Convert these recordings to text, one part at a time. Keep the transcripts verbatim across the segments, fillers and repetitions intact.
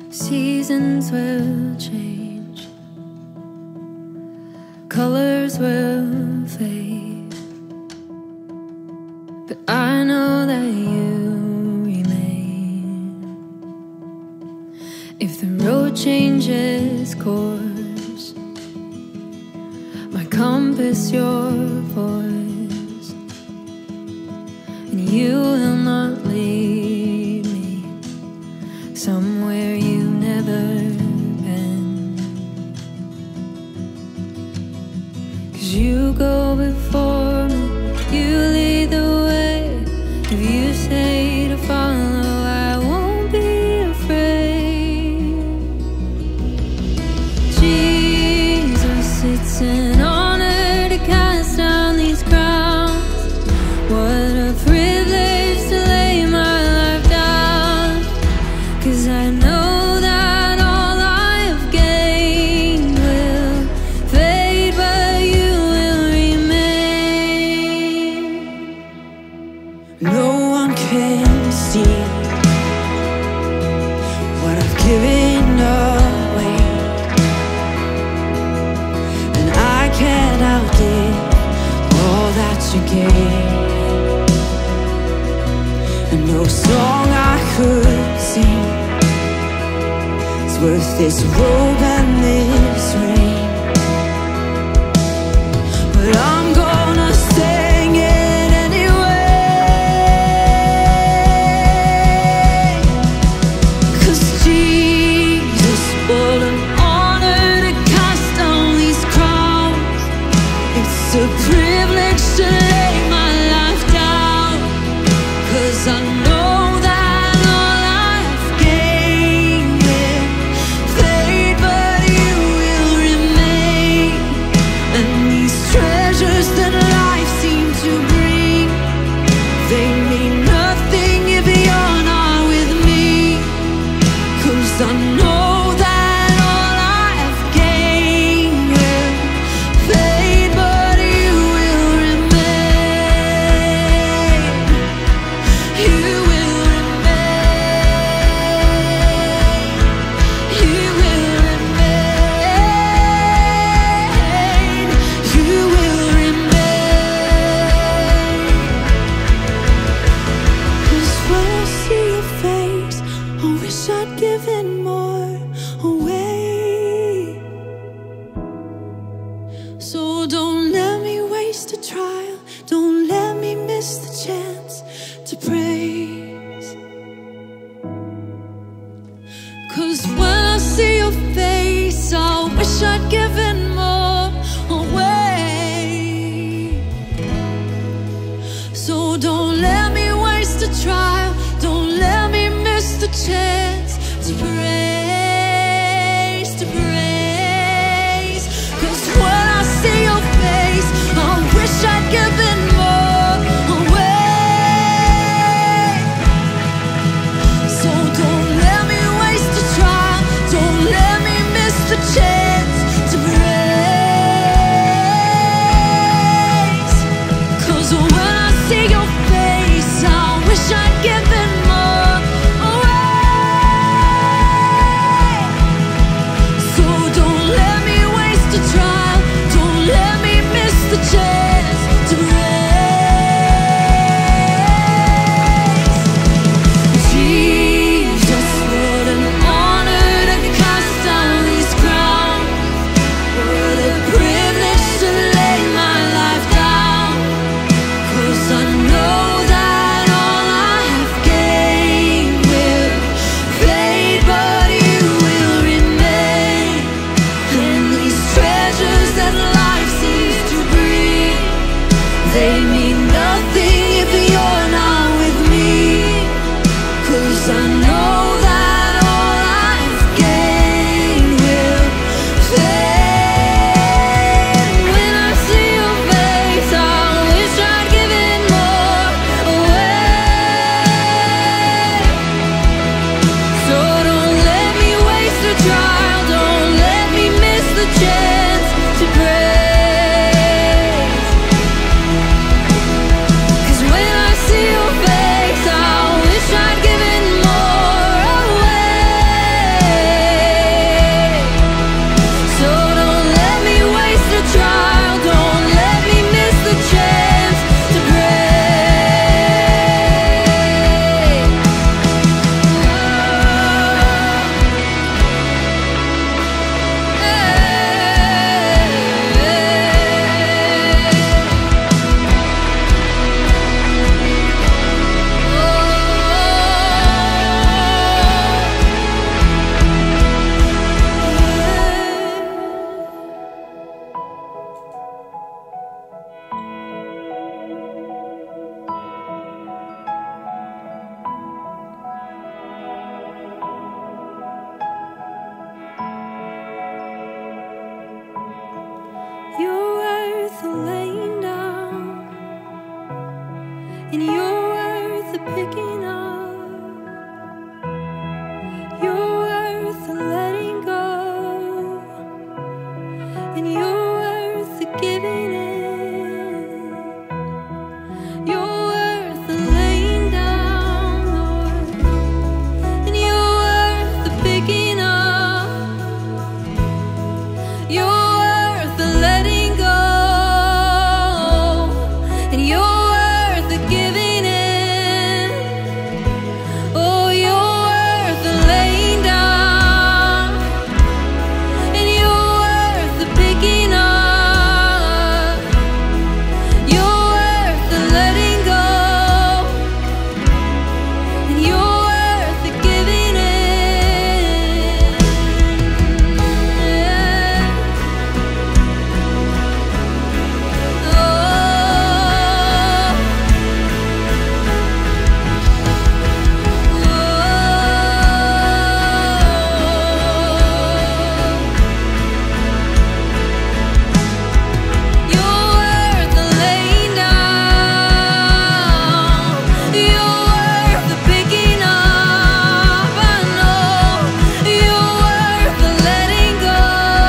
Seasons will change, colors will fade, but I know that you remain. If the road changes course, my compass your voice, and you will not leave me somewhere you've never been. 'Cause you go before me, you lead the way. If you say to follow, I won't be afraid. Jesus, it's an honor to cast down these crowns. What a privilege to lay my life down. 'Cause I know that all I have gained will fade, but you will remain. No one can see what I've given away, and I can't outgive all that you gave. And no song I could sing is worth this robe and this ring, but I'm gonna sing it anyway. 'Cause Jesus, what an honor to cast down these crowns. It's a privilege to lay my life down. 'Cause I know that all I've gained will fade, but you will remain. And these treasures that life seems to bring, they mean nothing if you're not with me. 'Cause I know that all I've gained will fade, but you will remain. You will remain. You will remain. You will remain. 'Cause when I see your face, I wish I'd given more away. So don't let me waste a trial, don't let me miss the chance to praise. 'Cause when I see your face, I wish I'd given more away. So don't let me waste a trial, don't let me miss the chance to praise, to praise. 'Cause when I see your face, I wish I'd given more away. So don't let me waste a trial, don't let me miss the chance to picking up. You're worth the letting go, and you're worth the giving in. You're worth the laying down, Lord, and you're worth the picking up. You're worth the letting go, and you're worth the giving in. Oh, you're worth the laying down, and you're worth the picking up. You're worth the letting go, and you're worth the giving in. You're worth the laying down, you're worth the picking up. I know you're worth the letting go,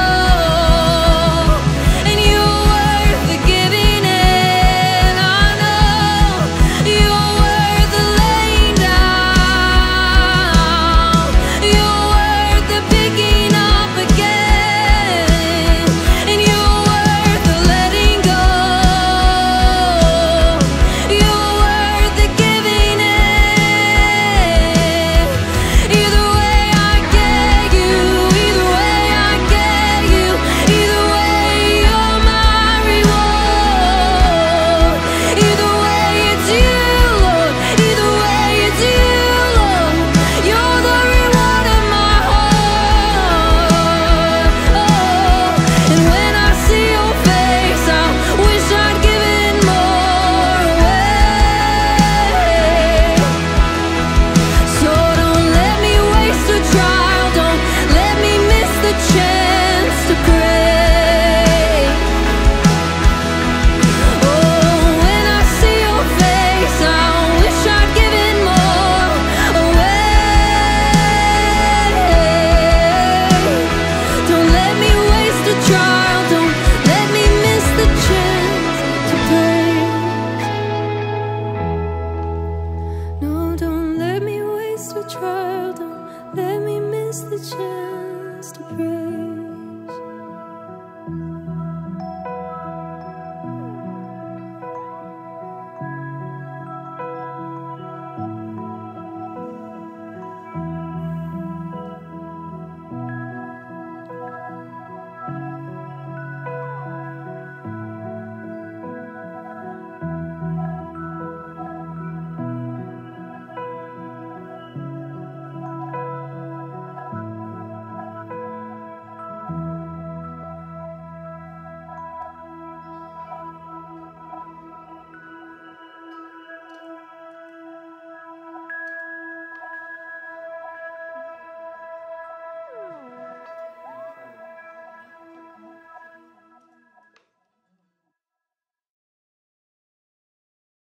and you're worth the giving in. I know you're worth the laying down, you're worth the picking up again, and you're worth the letting go. You're worth the giving in. Either way I get you, either way I get you, either way you're my reward. Either way it's you, Lord, either way it's you, Lord. You're the reward of my heart. Oh, and when I see your face, I wish I'd given more away. So don't let me waste a trial, don't let me miss the chance to pray. Oh, when I see your face, I wish I'd given more away. Don't let me waste a trial, don't let me miss the chance to pray. No, don't let me waste a trial, don't let me miss the chance to pray.